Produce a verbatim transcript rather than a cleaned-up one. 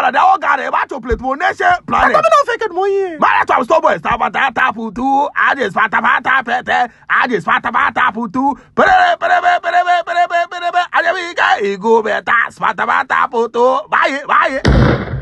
But the old guy about to play to nation planet. I'm not faking more here. Man, that's stop boy. Stop at that tapu too. I just fat about that. I just fat about tapu too. But I go better. Fat about tapu too. Buy it, buy it.